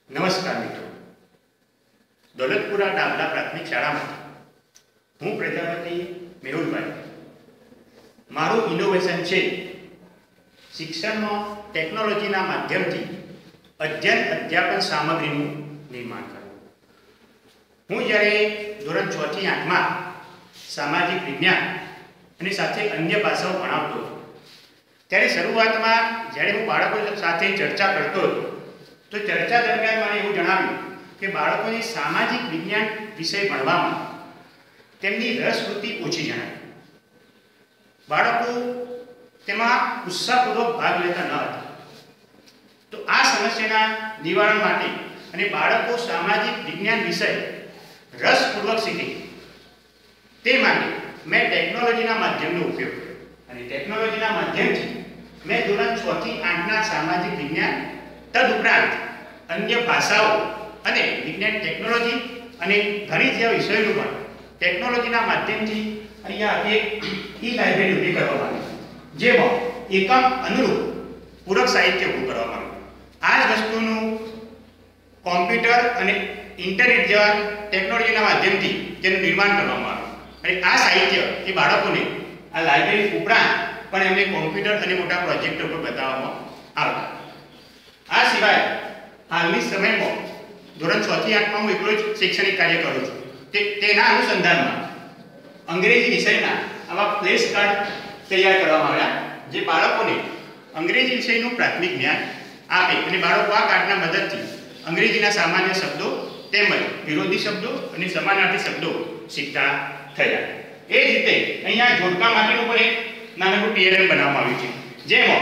નમસ્કાર મિત્રો, દોલતપુરા ડાબલા પ્રાથમિક શાળામાં હું પ્રજાપતિ મેહુલભાઈ. મારું ઇનોવેશન છે શિક્ષણમાં ટેકનોલોજીના માધ્યમથી અધ્યાપન સામગ્રીનું નિર્માણ કરવું. હું જ્યારે ધોરણ 6 થી 8માં સામાજિક વિજ્ઞાન અને સાથે અન્ય પાસાઓ ભણાવતો હતો, ત્યારે શરૂઆતમાં જ્યારે હું બાળકો સાથે ચર્ચા કરતો હતો તો ચર્ચા દરમિયાન મને એવું જણાવ્યું કે બાળકોને સામાજિક વિજ્ઞાન વિષય ભણવામાં તેમની રસવૃત્તિ ઓછી જણાવી. બાળકો તેમાં ઉત્સાહપૂર્વક ભાગ લેતા ન હતા. તો આ સમસ્યાના નિવારણ માટે અને બાળકો સામાજિક વિજ્ઞાન વિષય રસપૂર્વક શીખે તે માટે મેં ટેકનોલોજીના માધ્યમનો ઉપયોગ કર્યો અને ટેકનોલોજીના માધ્યમથી મેં ધોરણ 6 થી 8ના સામાજિક વિજ્ઞાન તદુપરાંત અન્ય ભાષાઓ અને વિજ્ઞાન ટેકનોલોજી અને ઘણી જેવા વિષયોનું પણ ટેકનોલોજીના માધ્યમથી અહીંયા એક લાઇબ્રેરી ઊભી કરવામાં આવી, જેમાં એકમ અનુરૂપ પૂરક સાહિત્ય ઊભું કરવામાં આવ્યું. આ જ વસ્તુનું કોમ્પ્યુટર અને ઇન્ટરનેટ જેવા ટેકનોલોજીના માધ્યમથી તેનું નિર્માણ કરવામાં આવ્યું અને આ સાહિત્ય એ બાળકોને આ લાઇબ્રેરી ઉપરાંત પણ એમને કોમ્પ્યુટર અને મોટા પ્રોજેક્ટર પર બતાવવામાં આવતા. આ સિવાય હાલની સમયમાં ધોરણ 6 થી 8માં હું એકલો જ શૈક્ષણિક કાર્ય કરું છું. તેના અનુસંધાનમાં અંગ્રેજી વિષયના આવા ફ્લેશ કાર્ડ તૈયાર કરવામાં આવ્યા, જે બાળકોને અંગ્રેજી વિષયનું પ્રાથમિક જ્ઞાન આપે અને બાળકો આ કાર્ડના મદદથી અંગ્રેજીના સામાન્ય શબ્દો તેમજ વિરોધી શબ્દો અને સમાનાર્થી શબ્દો શીખતા થયા. એ જ રીતે અહીંયા જોડકા માટેનું પણ એક નાનકડું PLM બનાવવામાં આવ્યું છે, જેમાં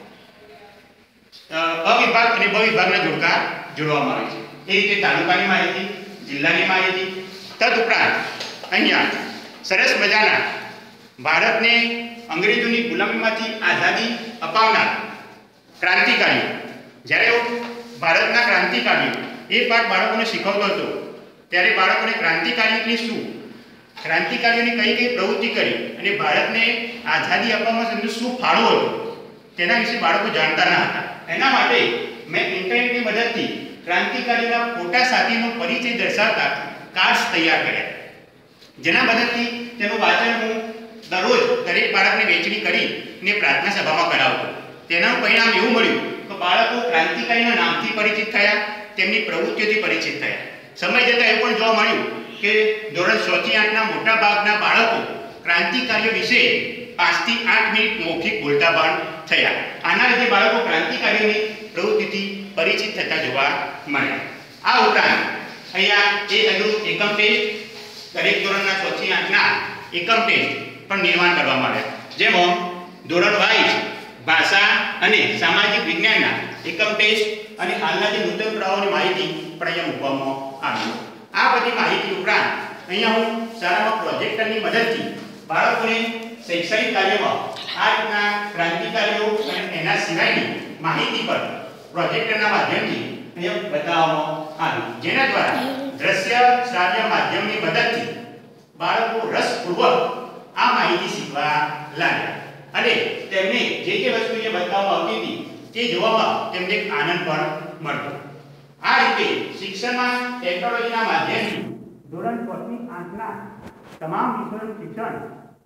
અવિભાગ અને બ વિભાગના જોડકા જોડવામાં આવે છે. એ રીતે તાલુકાની માહિતી, જિલ્લાની માહિતી, તદુપરાંત અહીંયા સરસ મજાના ભારતને અંગ્રેજોની ગુલામીમાંથી આઝાદી અપાવનાર ક્રાંતિકારીઓ, જ્યારે ભારતના ક્રાંતિકારીઓ એ પાઠ બાળકોને શીખવતો હતો, ત્યારે બાળકોને ક્રાંતિકારીઓની શું, ક્રાંતિકારીઓની કઈ કઈ પ્રવૃત્તિ કરી અને ભારતને આઝાદી આપવામાં તેમનો શું ફાળો હતો તેના વિશે બાળકો જાણતા ન હતા. એના માટે મેં ઇન્ટરનેટની મદદથી ક્રાંતિકારીઓના ફોટા સાથેનો પરિચય દર્શાવતા કાર્ડ્સ તૈયાર કર્યા, જેના મદદથી તેનું વાંચન હું દરરોજ દરેક બાળકને વહેંચણી કરીને પ્રાર્થના સભામાં કરાવતો. તેનું પરિણામ એવું મળ્યું કે બાળકો ક્રાંતિકારીના નામથી પરિચિત થયા, તેમની પ્રવૃત્તિઓથી પરિચિત થયા. સમય જતાં એવું પણ જોવા મળ્યું કે ધોરણ 6 થી 8ના મોટા ભાગના બાળકો ક્રાંતિકારીઓ વિશે 5 થી 8 મિનિટ મૌખિક બોલતા પણ થયા. આના લીધે બાળકો ક્રાંતિકારીઓની પ્રવૃત્તિથી પરિચિત થતા જોવા મળ્યા. આ ઉપરાંત અહીંયા એ અનુરૂપ એકમ ટેસ્ટ, દરેક ધોરણના 6 થી 8ના એકમ ટેસ્ટ પણ નિર્માણ કરવામાં આવ્યા, જેમાં ધોરણ વાઇઝ ભાષા અને સામાજિક વિજ્ઞાનના એકમ ટેસ્ટ અને હાલના જે નૂતન પ્રવાહોની માહિતી પણ અહીંયા મૂકવામાં આવી. આ બધી માહિતી ઉપરાંત અહીંયા હું શાળામાં પ્રોજેક્ટરની મદદથી બાળકોને શૈક્ષણિક કાર્યમાં આ રીતના ક્રાંતિકારીઓ અને એના સિવાયની માહિતી પર પ્રોજેક્ટરના માધ્યમથી અહીંયા બતાવવામાં આવી, જેના દ્વારા દ્રશ્ય શ્રાવ્ય માધ્યમની મદદથી બાળકો રસપૂર્વક આ માહિતી શીખવા લાગ્યા અને તેમને જે વસ્તુ અહીંયા બતાવવામાં આવતી હતી તે જોવામાં તેમને આનંદ પણ મળતો. આ રીતે શિક્ષણમાં ટેકનોલોજીના માધ્યમથી ધોરણ 6 થી 8ના તમામ વિષયોનું શિક્ષણ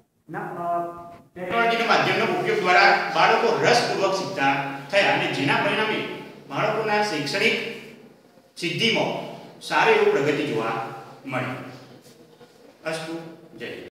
ટેકનોલોજીના માધ્યમનો ઉપયોગ દ્વારા બાળકો રસપૂર્વક શીખતા થયા અને જેના પરિણામે બાળકોના શૈક્ષણિક સિદ્ધિમાં સારી એવી પ્રગતિ જોવા મળી. અસ્તુ, જય.